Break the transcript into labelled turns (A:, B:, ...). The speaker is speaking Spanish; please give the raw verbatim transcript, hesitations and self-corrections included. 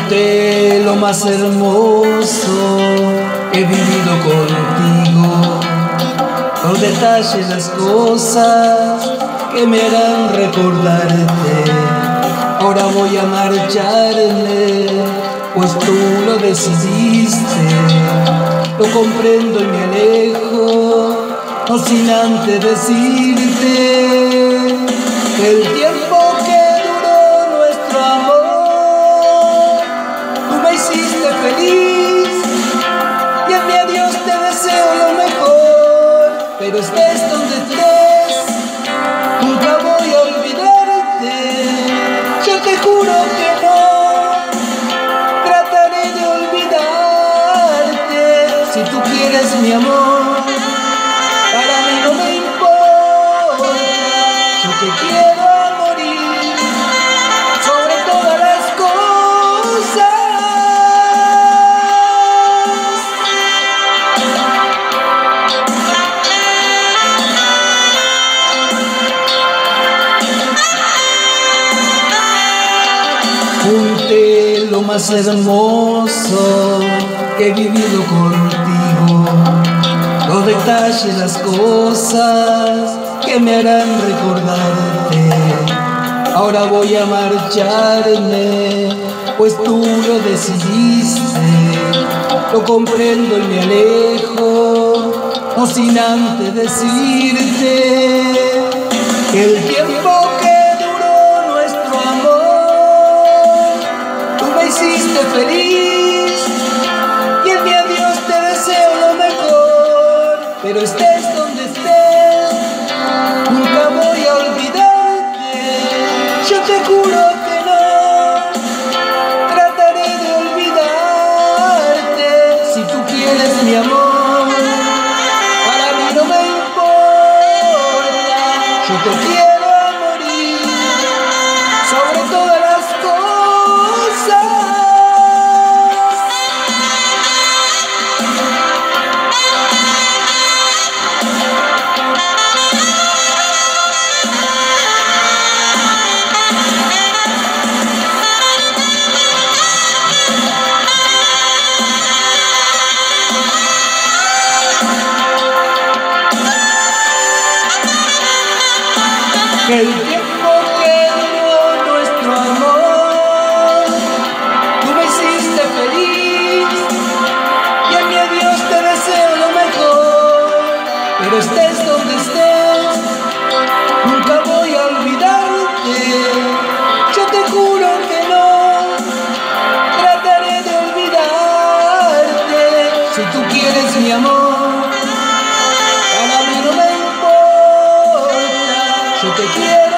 A: Junté lo más hermoso que he vivido contigo, los detalles, las cosas que me harán recordarte. Ahora voy a marcharme, pues tú lo decidiste. Lo comprendo y me alejo, no sin antes decirte que el tiempo que duró nuestro amor, tú me hiciste feliz y en mi adiós te deseo lo mejor. Pero estés donde estés, nunca voy a olvidarte. Yo te juro que no trataré de olvidarte. Si tú quieres mi amor, para mí no me importa. Yo te quiero a morir sobre todas las cosas. Junté lo más hermoso que he vivido contigo, los detalles, las cosas que me harán recordarte. Ahora voy a marcharme, pues tú lo decidiste. Lo comprendo y me alejo, no sin antes decirte que el tiempo que duró nuestro amor, tú me hiciste feliz y en mi adiós te deseo lo mejor. Pero estés donde estés, nunca voy a olvidarte. Yo te juro que no trataré de olvidarte. Si tú quieres mi amor, para mí no me importa. Yo te quiero a morir sobre todas las cosas. Que el tiempo que duró nuestro amor, tú me hiciste feliz y en mi adiós te deseo lo mejor. Pero estés donde estés, nunca voy a olvidarte. Yo te juro que no trataré de olvidarte. Si tú quieres mi amor, para mí no me importa. Yo te quiero.